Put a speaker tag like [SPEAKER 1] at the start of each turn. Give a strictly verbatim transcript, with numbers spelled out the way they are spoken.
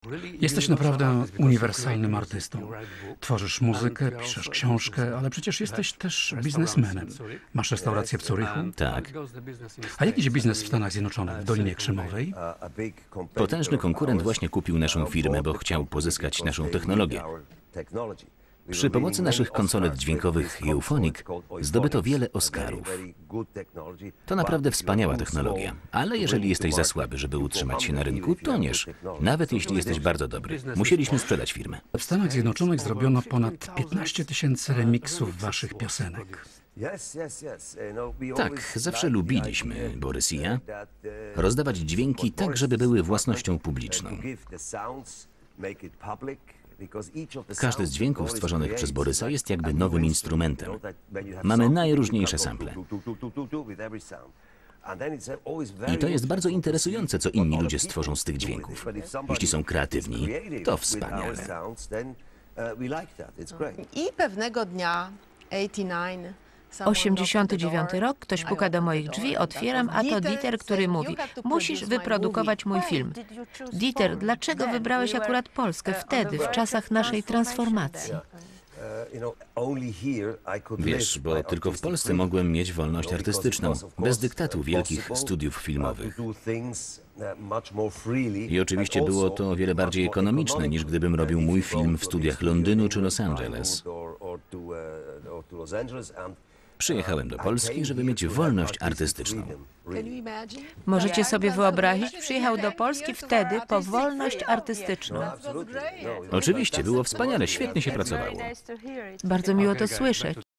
[SPEAKER 1] Jesteś naprawdę uniwersalnym artystą. Tworzysz muzykę, piszesz książkę, ale przecież jesteś też biznesmenem. Masz restaurację w Zurychu?
[SPEAKER 2] Tak.
[SPEAKER 1] A jaki jest biznes w Stanach Zjednoczonych, w Dolinie Krzemowej?
[SPEAKER 2] Potężny konkurent właśnie kupił naszą firmę, bo chciał pozyskać naszą technologię. Przy pomocy naszych konsolet dźwiękowych Euphonic zdobyto wiele Oscarów. To naprawdę wspaniała technologia, ale jeżeli jesteś za słaby, żeby utrzymać się na rynku, toniesz, nawet jeśli jesteś bardzo dobry. Musieliśmy sprzedać firmę.
[SPEAKER 1] W Stanach Zjednoczonych zrobiono ponad piętnaście tysięcy remiksów waszych piosenek.
[SPEAKER 2] Tak, zawsze lubiliśmy, Borys i ja, rozdawać dźwięki tak, żeby były własnością publiczną. Każdy z dźwięków stworzonych przez Borysa jest jakby nowym instrumentem. Mamy najróżniejsze sample. I to jest bardzo interesujące, co inni ludzie stworzą z tych dźwięków. Jeśli są kreatywni, to wspaniale.
[SPEAKER 3] I pewnego dnia
[SPEAKER 4] osiemdziesiąty dziewiąty rok, ktoś puka do moich drzwi, otwieram, a to Dieter, który mówi: musisz wyprodukować mój film. Dieter, dlaczego wybrałeś akurat Polskę wtedy, w czasach naszej transformacji?
[SPEAKER 2] Wiesz, bo tylko w Polsce mogłem mieć wolność artystyczną, bez dyktatu wielkich studiów filmowych. I oczywiście było to o wiele bardziej ekonomiczne, niż gdybym robił mój film w studiach Londynu czy Los Angeles. Przyjechałem do Polski, żeby mieć wolność artystyczną.
[SPEAKER 4] Możecie sobie wyobrazić, przyjechał do Polski wtedy po wolność artystyczną.
[SPEAKER 2] Oczywiście, było wspaniale, świetnie się pracowało.
[SPEAKER 4] Bardzo miło to słyszeć.